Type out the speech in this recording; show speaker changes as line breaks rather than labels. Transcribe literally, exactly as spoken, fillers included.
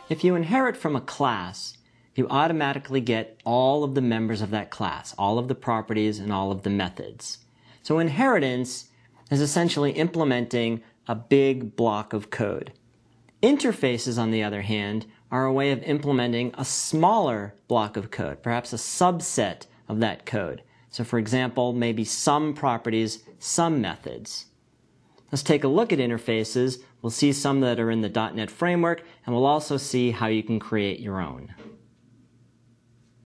If you inherit from a class, you automatically get all of the members of that class, all of the properties and all of the methods. So inheritance is essentially implementing a big block of code. Interfaces, on the other hand, are a way of implementing a smaller block of code, perhaps a subset of that code. So for example, maybe some properties, some methods. Let's take a look at interfaces. We'll see some that are in the dot net framework, and we'll also see how you can create your own.